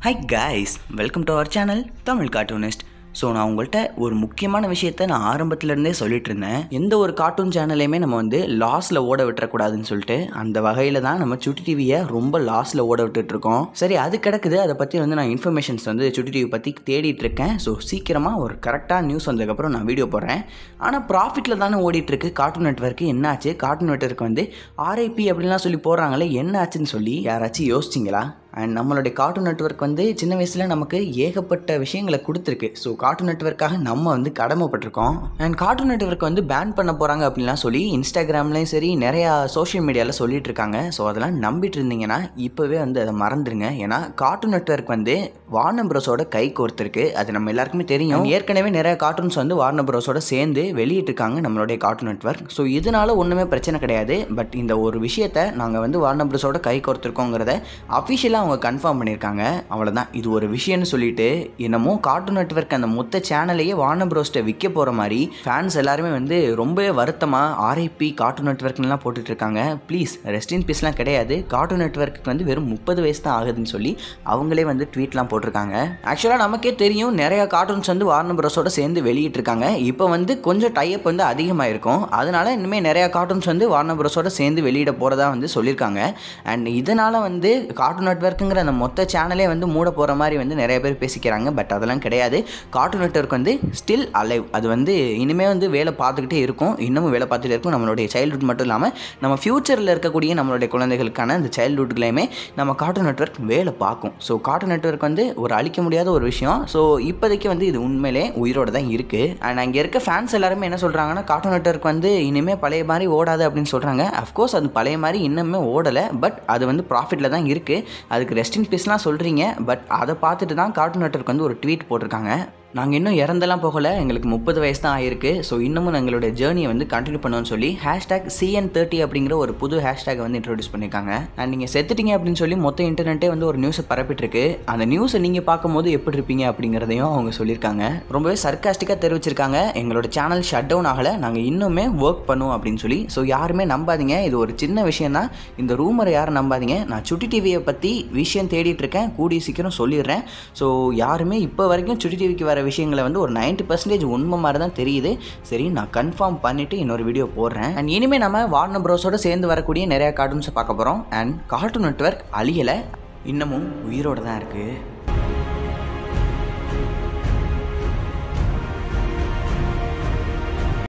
Hi guys, welcome to our channel Tamil Cartoonist. So நான் உங்கள்கிட்ட ஒரு முக்கியமான விஷயத்த நான் ஆரம்பத்துலேருந்தே சொல்லிட்டு இருந்தேன். எந்த ஒரு கார்ட்டூன் சேனலையுமே நம்ம வந்து லாஸில் ஓட விட்டுறக்கூடாதுன்னு சொல்லிட்டு அந்த வகையில் தான் நம்ம சுட்டி டிவியை ரொம்ப லாஸில் ஓட விட்டுட்ருக்கோம். சரி, அது கிடக்குது. அதை பற்றி வந்து நான் இன்ஃபர்மேஷன்ஸ் வந்து சுட்டி டிவி பற்றி தேடிட்டு இருக்கேன். ஸோ சீக்கிரமாக ஒரு கரெக்டான நியூஸ் வந்ததுக்கப்புறம் நான் வீடியோ போடுறேன். ஆனால் ப்ராஃபிட்டில் தானே ஓடிட்டுருக்கு கார்ட்டூன் நெட்வொர்க்கு. என்னாச்சு கார்ட்டூன் நெட்வொர்க்கு வந்து RIP அப்படின்லாம் சொல்லி போடுறாங்களே, என்ன ஆச்சுன்னு சொல்லி யாராச்சும் யோசிச்சிங்களா? அண்ட் நம்மளுடைய கார்ட்டூன் நெட்வொர்க் வந்து சின்ன வயசில் நமக்கு ஏகப்பட்ட விஷயங்களை கொடுத்துருக்கு. ஸோ கார்ட்டூன் நெட்வொர்க்காக நம்ம வந்து கடமைப்பட்டிருக்கோம். அண்ட் கார்ட்டூன் நெட்வொர்க் வந்து பேன் பண்ண போகிறாங்க அப்படின்லாம் சொல்லி இன்ஸ்டாகிராம்லேயும் சரி நிறையா சோஷியல் மீடியாவில் சொல்லிட்டு இருக்காங்க. ஸோ அதெல்லாம் நம்பிட்டு இருந்தீங்கன்னா இப்போவே வந்து அதை மறந்துடுங்க. ஏன்னா கார்ட்டூன் நெட்வொர்க் வந்து வார்னர் ப்ரோஸோட கை கோர்த்துருக்கு. அது நம்ம எல்லாருக்குமே தெரியும். ஏற்கனவே நிறைய கார்ட்டூன்ஸ் வந்து வார்னர் ப்ரோஸோட சேர்ந்து வெளியிட்டிருக்காங்க நம்மளுடைய கார்ட்டூன் நெட்வொர்க். ஸோ இதனால ஒன்றுமே பிரச்சனை கிடையாது. பட் இந்த ஒரு விஷயத்தை நாங்கள் வந்து வார்னர் ப்ரோஸோட கை கோர்த்துருக்கோங்கிறத அஃபிஷியலாக அவங்க கன்ஃபார்ம் பண்ணியிருக்காங்க. அவ்வளோதான், இது ஒரு விஷயம்னு சொல்லிட்டு என்னமோ கார்ட்டூன் நெட்வொர்க் அந்த மொத்த சேனலையே வார்னர் ப்ரோஸ்ட்டை விற்க போகிற மாதிரி ஃபேன்ஸ் எல்லாருமே வந்து ரொம்பவே வருத்தமாக RIP கார்ட்டூன் நெட்வொர்க்லாம் போட்டுட்டு இருக்காங்க. ப்ளீஸ் ரெஸ்ட் இன் பீஸ்லாம் கிடையாது. கார்ட்டூன் நெட்வொர்க்கு வந்து வெறும் 30 வயசு தான் ஆகுதுன்னு சொல்லி அவங்களே வந்து ட்வீட்லாம் போட்டிருக்காங்க. ஆக்சுவலாக நமக்கே தெரியும் நிறையா கார்ட்டூன்ஸ் வந்து வார்னர் ப்ரோஸோட சேர்ந்து வெளியிட்டிருக்காங்க. இப்போ வந்து கொஞ்சம் டைப் வந்து அதிகமாக இருக்கும். அதனால இனிமேல் நிறையா கார்ட்டூன்ஸ் வந்து வார்னர் ப்ரோஸோட சேர்ந்து வெளியிட போகிறதா வந்து சொல்லியிருக்காங்க. அண்ட் இதனால் வந்து கார்ட்டூன் நெட்வொர்க்குங்கிற அந்த மொத்த சேனலே வந்து மூட போகிற மாதிரி வந்து நிறைய பேர் பேசிக்கிறாங்க. பட் அதெல்லாம் கிடையாது. கார்ட்டூன் நெட்வொர்க் வந்து ஸ்டில் அலைவ். அது வந்து இனிமேல் வந்து வேலை பார்த்துக்கிட்டே இருக்கும். இன்னமும் வேலை பார்த்துட்டே இருக்கும். நம்மளுடைய சைல்டுஹுட் மட்டும் இல்லாமல் நம்ம ஃப்யூச்சரில் இருக்கக்கூடிய நம்மளுடைய குழந்தைகளுக்கான அந்த சைல்டுஹுட்களையுமே நம்ம கார்ட்டூன் நெட்வொர்க் வேலை பார்க்கும். ஸோ கார்ட்டூன் நெட்வொர்க் வந்து ஒரு அழிக்க முடியாத ஒரு விஷயம். ஸோ இப்போதைக்கு வந்து இது உண்மையிலே உயிரோடு தான் இருக்குது. அண்ட் அங்கே இருக்க ஃபேன்ஸ் எல்லாருமே என்ன சொல்கிறாங்கன்னா, கார்ட்டூன் நெட்வொர்க் வந்து இனிமேல் பழைய மாதிரி ஓடாது அப்படின்னு சொல்கிறாங்க. அஃப்கோர்ஸ் அது பழைய மாதிரி இன்னுமே ஓடலை. பட் அது வந்து ப்ராஃபிட்டில் தான் இருக்குது. அதுக்கு ரெஸ்ட் இன் பீஸ்லாம் சொல்கிறீங்க. பட் அதை பார்த்துட்டு தான் கார்ட்டூன் நெட்வொர்க் வந்து ஒரு ட்வீட் போட்டிருக்காங்க. நாங்கள் இன்னும் இறந்தெல்லாம் போகலை, எங்களுக்கு 30 வயசு தான் ஆயிருக்கு. ஸோ இன்னமும் எங்களுடைய ஜேர்னியை வந்து கண்டினியூ பண்ணுவோன்னு சொல்லி #CN30 அப்படிங்கிற ஒரு புது ஹேஷ்டேக் வந்து இன்ட்ரோடியூஸ் பண்ணியிருக்காங்க. அண்ட் நீங்கள் செத்துட்டீங்க அப்படின்னு சொல்லி மொத்த இன்டர்நெட்டே வந்து ஒரு நியூஸை பரப்பிட்டுருக்கு. அந்த நியூஸை நீங்கள் பார்க்கும்போது எப்படி இருப்பீங்க அப்படிங்கிறதையும் அவங்க சொல்லியிருக்காங்க. ரொம்பவே சர்க்காஸ்டிக்காக தெரிவிச்சிருக்காங்க. எங்களோட சேனல் ஷட் டவுன் ஆகலை, நாங்கள் இன்னுமே ஒர்க் பண்ணுவோம் அப்படின்னு சொல்லி. ஸோ யாருமே நம்பாதீங்க, இது ஒரு சின்ன விஷயம் தான். இந்த ரூமரை யாரும் நம்பாதீங்க. நான் சுட்டி டிவியை பற்றி விஷயம் தேடிட்டு இருக்கேன், கூடிய சீக்கிரம் சொல்லிடுறேன். ஸோ யாருமே இப்போ வரைக்கும் சுட்டி டிவிக்கு வர விஷயங்களை வந்து ஒரு 90% உண்மை மாதிரி தான் தெரியுது. சரி, நான் கன்ஃபார்ம் பண்ணிவிட்டு இன்னொரு வீடியோ போடுறேன். அண்ட் இனிமேல் நம்ம வார்னர் ப்ரோஸோட சேர்ந்து வரக்கூடிய நிறையா கார்ட்டூன்ஸை பார்க்க போகிறோம். அண்ட் கார்ட்டூன் நெட்வொர்க் அழியலை, இன்னமும் உயிரோடு தான் இருக்குது.